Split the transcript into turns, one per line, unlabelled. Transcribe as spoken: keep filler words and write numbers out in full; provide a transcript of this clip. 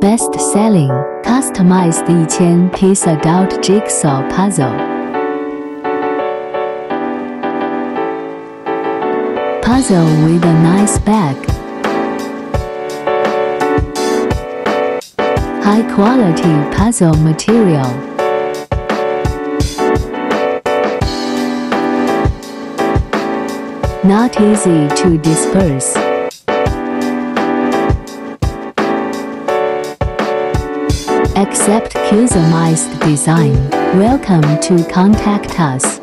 Best-selling, customized one thousand piece adult jigsaw puzzle. Puzzle with a nice bag. High-quality puzzle material. Not easy to disperse. Accept customized design. Welcome to contact us.